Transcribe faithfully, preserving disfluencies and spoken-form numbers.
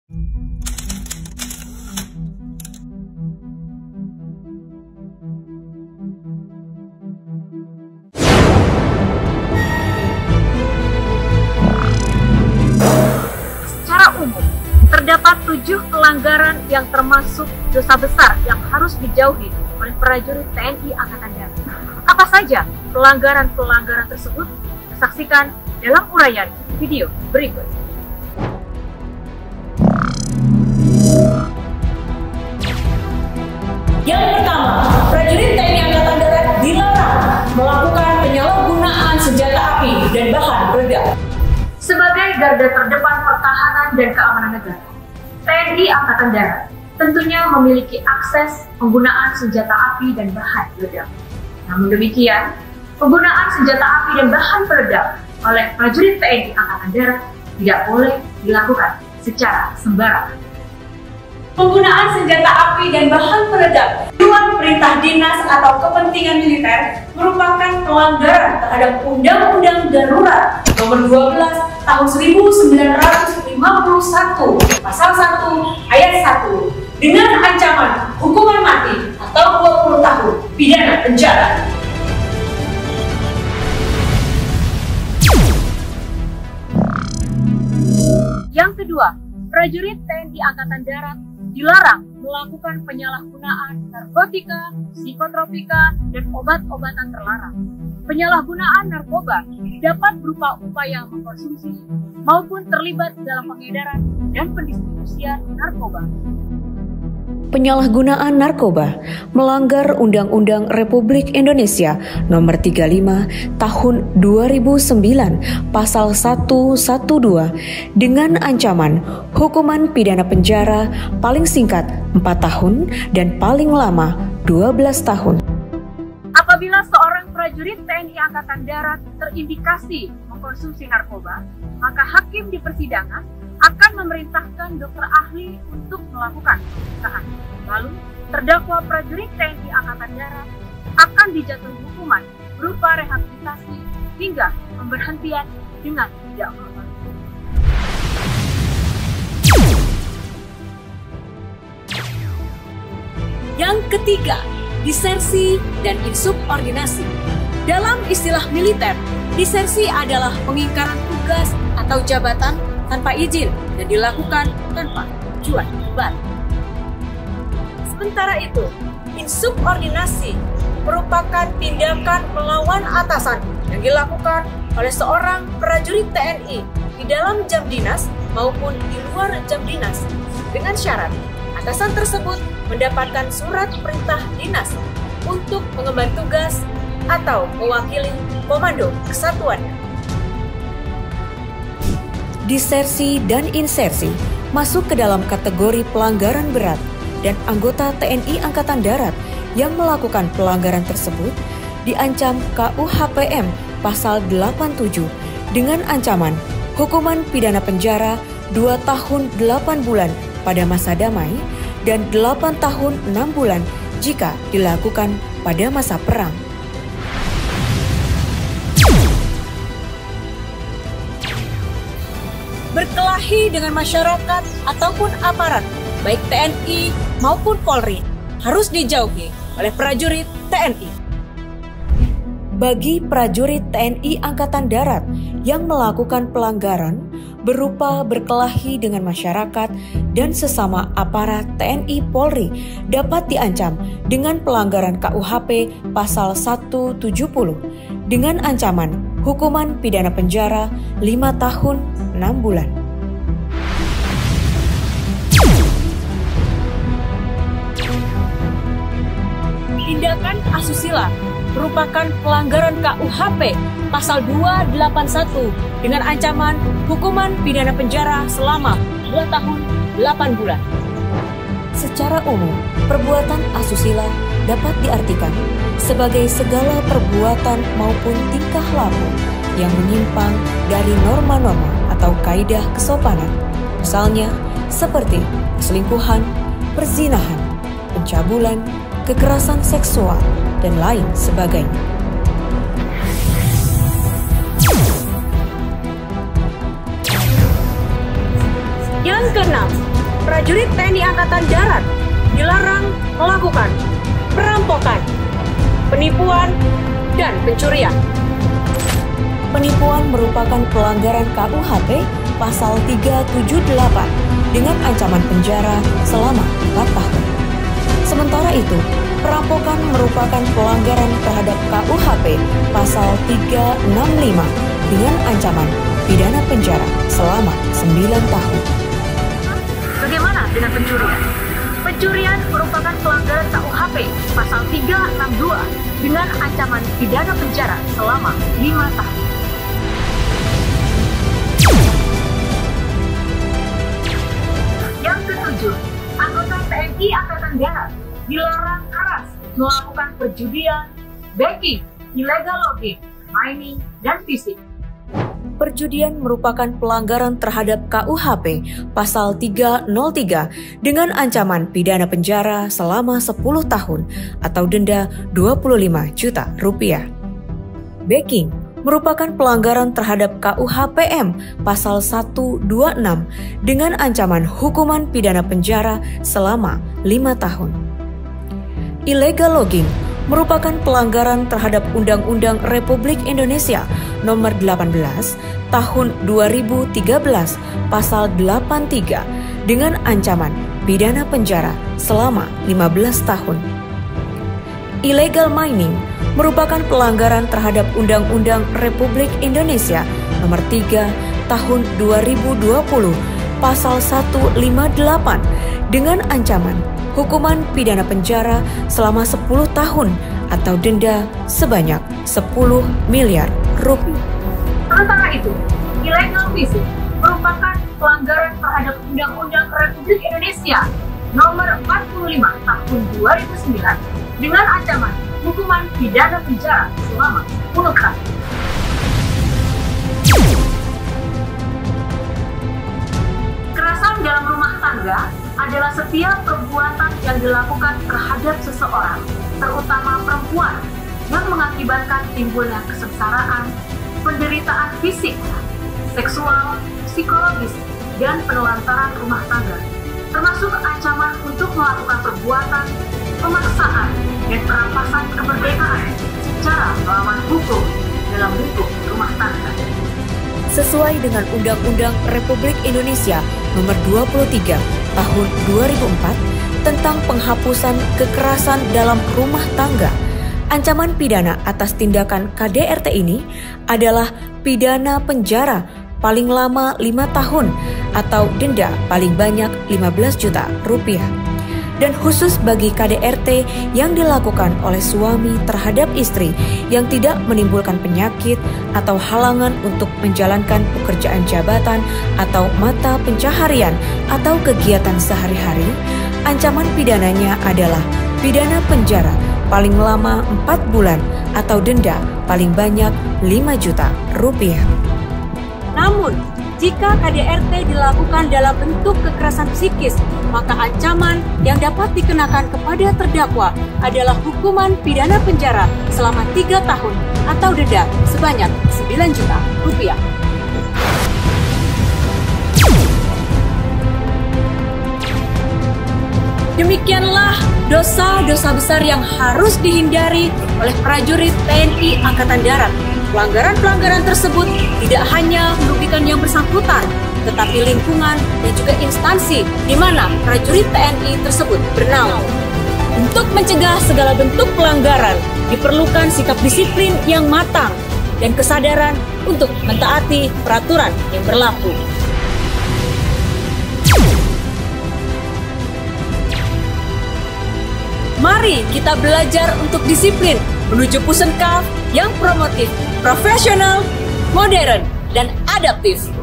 Secara umum, terdapat tujuh pelanggaran yang termasuk dosa besar yang harus dijauhi oleh prajurit T N I Angkatan Darat. Apa saja pelanggaran-pelanggaran tersebut? Saksikan dalam uraian video berikut. Yang pertama, prajurit T N I Angkatan Darat dilarang melakukan penyalahgunaan senjata api dan bahan peledak. Sebagai garda terdepan pertahanan dan keamanan negara, T N I Angkatan Darat tentunya memiliki akses penggunaan senjata api dan bahan peledak. Namun demikian, penggunaan senjata api dan bahan peledak oleh prajurit T N I Angkatan Darat tidak boleh dilakukan secara sembarangan. Penggunaan senjata api dan bahan peledak di luar perintah dinas atau kepentingan militer merupakan pelanggaran terhadap Undang-Undang Darurat Nomor dua belas Tahun seribu sembilan ratus lima puluh satu Pasal satu Ayat satu dengan ancaman hukuman mati atau dua puluh tahun pidana penjara. Yang kedua, prajurit T N I Angkatan Darat dilarang melakukan penyalahgunaan narkotika, psikotropika, dan obat-obatan terlarang. Penyalahgunaan narkoba dapat berupa upaya mengkonsumsi maupun terlibat dalam pengedaran dan pendistribusian narkoba. Penyalahgunaan narkoba melanggar Undang-Undang Republik Indonesia Nomor tiga puluh lima Tahun dua ribu sembilan Pasal seratus dua belas dengan ancaman hukuman pidana penjara paling singkat empat tahun dan paling lama dua belas tahun. Apabila seorang prajurit T N I Angkatan Darat terindikasi mengkonsumsi narkoba, maka hakim di persidangan akan memerintahkan dokter ahli untuk melakukan pemeriksaan. Lalu, terdakwa prajurit T N I Angkatan Darat akan dijatuhi hukuman berupa rehabilitasi hingga pemberhentian dengan tidak menghormati. Yang ketiga, disersi dan insubordinasi. Dalam istilah militer, disersi adalah pengingkaran tugas atau jabatan tanpa izin dan dilakukan tanpa tujuan kebal. Sementara itu, insubordinasi merupakan tindakan melawan atasan yang dilakukan oleh seorang prajurit T N I di dalam jam dinas maupun di luar jam dinas dengan syarat atasan tersebut mendapatkan surat perintah dinas untuk mengemban tugas atau mewakili komando kesatuannya. Disersi dan insersi masuk ke dalam kategori pelanggaran berat dan anggota T N I Angkatan Darat yang melakukan pelanggaran tersebut diancam K U H P M Pasal delapan puluh tujuh dengan ancaman hukuman pidana penjara dua tahun delapan bulan pada masa damai dan delapan tahun enam bulan jika dilakukan pada masa perang. Berkelahi dengan masyarakat ataupun aparat, baik T N I maupun Polri, harus dijauhi oleh prajurit T N I. Bagi prajurit T N I Angkatan Darat yang melakukan pelanggaran berupa berkelahi dengan masyarakat dan sesama aparat T N I Polri dapat diancam dengan pelanggaran K U H P Pasal seratus tujuh puluh dengan ancaman hukuman pidana penjara lima tahun enam bulan. Tindakan asusila merupakan pelanggaran K U H P Pasal dua ratus delapan puluh satu dengan ancaman hukuman pidana penjara selama dua tahun delapan bulan. Secara umum, perbuatan asusila dapat diartikan sebagai segala perbuatan maupun tingkah laku yang menyimpang dari norma-norma atau kaidah kesopanan, misalnya seperti perselingkuhan, perzinahan, pencabulan, kekerasan seksual, dan lain sebagainya. Yang keenam, prajurit T N I Angkatan Darat dilarang melakukan perampokan, penipuan, dan pencurian. Penipuan merupakan pelanggaran K U H P pasal tiga tujuh delapan dengan ancaman penjara selama empat tahun. Sementara itu, perampokan merupakan pelanggaran terhadap K U H P pasal tiga enam lima dengan ancaman pidana penjara selama sembilan tahun. Bagaimana dengan pencurian? Pencurian merupakan pelanggaran K U H P pasal tiga enam dua dengan ancaman pidana penjara selama lima tahun. Yang ketujuh, anggota T N I Angkatan Darat dilarang keras melakukan perjudian, banking, illegal logging, mining, dan fishing. Perjudian merupakan pelanggaran terhadap K U H P pasal tiga nol tiga dengan ancaman pidana penjara selama sepuluh tahun atau denda dua puluh lima juta rupiah. Backing merupakan pelanggaran terhadap K U H P M pasal seratus dua puluh enam dengan ancaman hukuman pidana penjara selama lima tahun. Illegal logging merupakan pelanggaran terhadap Undang-Undang Republik Indonesia Nomor delapan belas Tahun dua ribu tiga belas Pasal delapan puluh tiga dengan ancaman pidana penjara selama lima belas tahun. Illegal mining merupakan pelanggaran terhadap Undang-Undang Republik Indonesia Nomor tiga Tahun dua ribu dua puluh Pasal seratus lima puluh delapan dengan ancaman hukuman pidana penjara selama sepuluh tahun atau denda sebanyak sepuluh miliar rupiah. Sementara itu, illegal fishing merupakan pelanggaran terhadap Undang-Undang Republik Indonesia Nomor empat puluh lima Tahun dua ribu sembilan dengan ancaman hukuman pidana penjara selama sepuluh tahun. Kekerasan dalam rumah tangga adalah setiap perbuatan yang dilakukan terhadap seseorang, terutama perempuan, yang mengakibatkan timbulnya kesengsaraan, penderitaan fisik, seksual, psikologis, dan penelantaran rumah tangga, termasuk ancaman untuk melakukan perbuatan, pemaksaan, dan perampasan kemerdekaan secara melawan hukum dalam lingkup rumah tangga. Sesuai dengan Undang-Undang Republik Indonesia Nomor dua puluh tiga Tahun dua ribu empat tentang penghapusan kekerasan dalam rumah tangga, ancaman pidana atas tindakan K D R T ini adalah pidana penjara paling lama lima tahun atau denda paling banyak lima belas juta rupiah. Dan khusus bagi K D R T yang dilakukan oleh suami terhadap istri yang tidak menimbulkan penyakit atau halangan untuk menjalankan pekerjaan jabatan atau mata pencaharian atau kegiatan sehari-hari, ancaman pidananya adalah pidana penjara paling lama empat bulan atau denda paling banyak lima juta rupiah. Namun, jika K D R T dilakukan dalam bentuk kekerasan psikis, maka ancaman yang dapat dikenakan kepada terdakwa adalah hukuman pidana penjara selama tiga tahun atau denda sebanyak sembilan juta rupiah. Demikianlah dosa-dosa besar yang harus dihindari oleh prajurit T N I Angkatan Darat. Pelanggaran-pelanggaran tersebut tidak hanya merugikan yang bersangkutan, tetapi lingkungan dan juga instansi di mana prajurit T N I tersebut bernaung. Untuk mencegah segala bentuk pelanggaran, diperlukan sikap disiplin yang matang dan kesadaran untuk mentaati peraturan yang berlaku. Mari kita belajar untuk disiplin menuju Pusenkaf yang promotif, profesional, modern, dan adaptif.